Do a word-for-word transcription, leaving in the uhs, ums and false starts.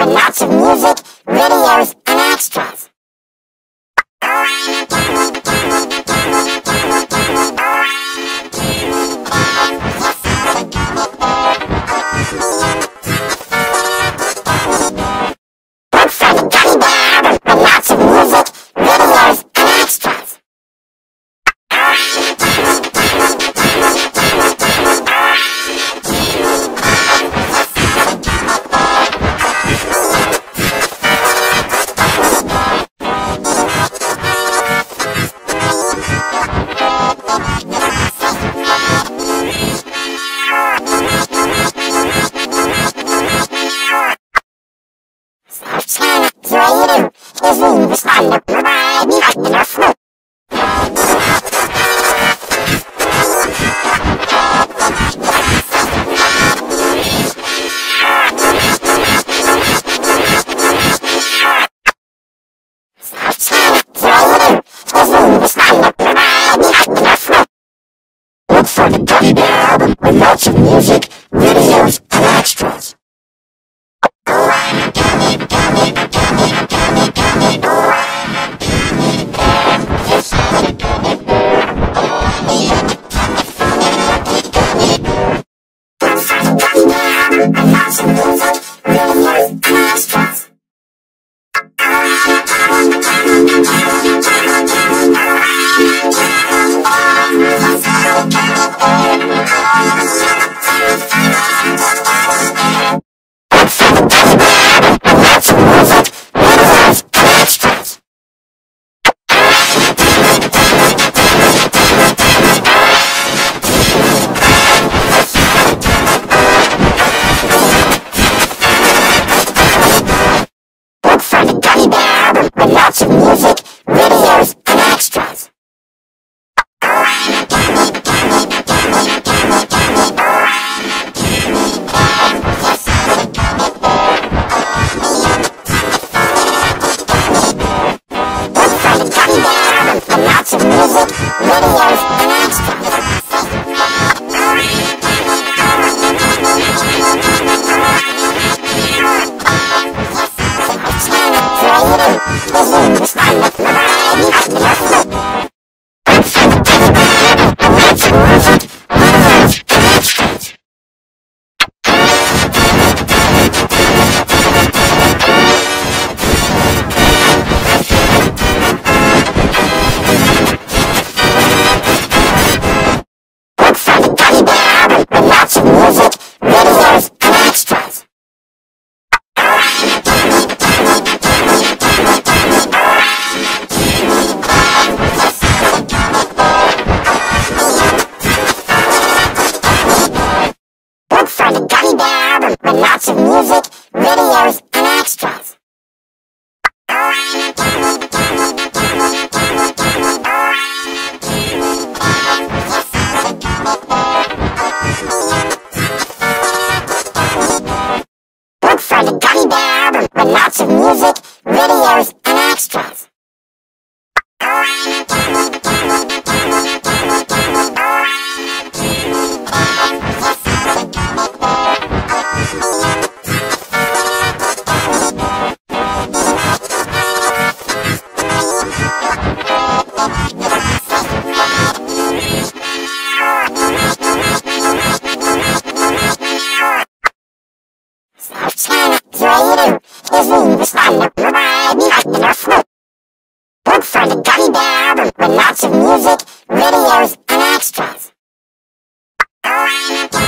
with lots of music, videos, and extras. Look for the Gummy Bear album with lots of music, videos, and extras. China, Israel, Israel, Islam, Dubai, Iraq, and Afro. Look for the Gummy Bear album with lots of music, videos, and extras. Lots of music, videos, and extras. Look for the Gummy Bear album with lots of music, videos, and extras. Lots of music, videos, and extras. Look for the Gummy Bear album with lots of music, videos, and extras. Look for the Gummy Bear album with lots of music, videos, and extras. China, Israel, Israel, Islam, Dubai, Iraq, and Afro. Look for the Gummy Bear album with lots of music, videos, and extras.